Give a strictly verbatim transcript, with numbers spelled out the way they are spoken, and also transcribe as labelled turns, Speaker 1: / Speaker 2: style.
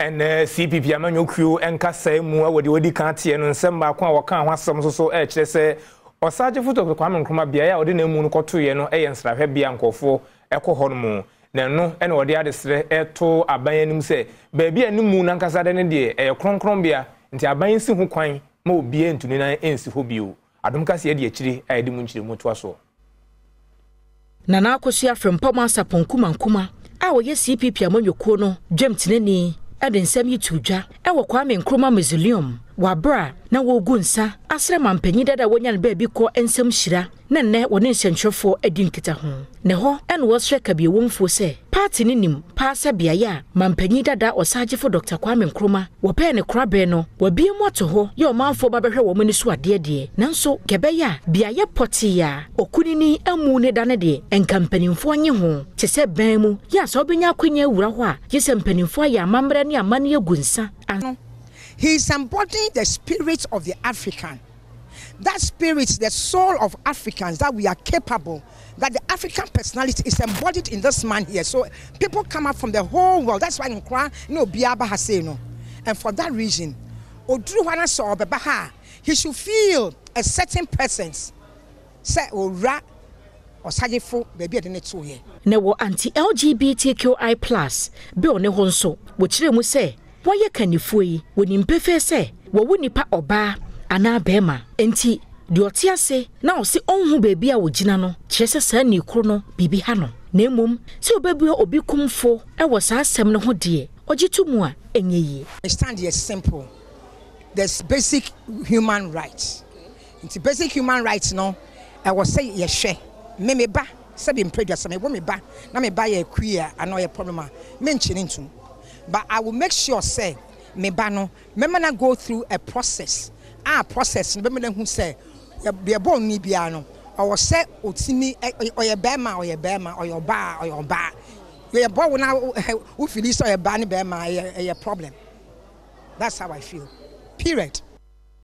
Speaker 1: and C P P amanyo crew enka sai mu awodi wodi kan tie no nsem ba kwa wokan ho asem so so e kire se osaje foto kwa Nkrumah bia ya odi na mu no kotoye no e yensrahwe bia nkofo ekọ ho no mu na no ene odi adesre eto aban anim se ba bia animu na nkasa de ne de e kronkron bia nti aban si ho kwan ma obi entuni na ensi ho bio adom kase ye de akiri a de mu nkire mu to aso
Speaker 2: na na akosu afrempom asaponkuma nkuma a wo ye C P P amanyoko no dwemteneni ade nsem yitudwa e wo Kwame Nkrumah Mausoleum wabra na wo gunsa asra mampanyi dada wonya ne ba bi ko ensem hyira na ne woni nsenchofo adi nkita ho ne ho ene wo sreka bi womfo se party ni nim paasa bia ya mampanyi dada osagefo Doctor Kwame Nkrumah wo pe ne krabe no wabie mu ato ho ye o manfo ba behwe wo mani so ade ade nanso gebe ya bia ye poti ya okunini amu ne dane de enkampanimfo nye ho tese ban mu ya so obenya akwanya wura ho a ye se mpanimfo ya mamre ne amane agunsa.
Speaker 3: He is embodying the spirit of the African. That spirit, the soul of Africans, that we are capable, that the African personality is embodied in this man here. So people come up from the whole world. That's why Nkrumah, you know, Biaba has said, no. And for that reason, he should feel a certain presence. Say, ora, or sagefo, baby, I didn't know here.
Speaker 2: Newo anti-L G B T Q I plus, be on the honso, which they say. Why can you fui when you prefer say, what would nipa oba, ana bema, enti, diotia say, now see on who baby a wujinano, chesa sani chrono, bibi hano. Nemum, so baby obi kum fo, I was asked some no dear, or jitu mua, enye.
Speaker 3: I stand here simple. There's basic human rights. It's basic human rights, no. I was say, yes, she, me me ba, seven previous, me woman ba, na me buy a queer, I know a problem, mentioning to. But I will make sure, say, me bano, me mana go through a process. Ah, process. Me mana who say, be a born me biano, or say, utimi, or your bema, or your bema, or your bar, or your bar. We are born now. Who feel this or your banny bema, a problem. That's how I feel. Period.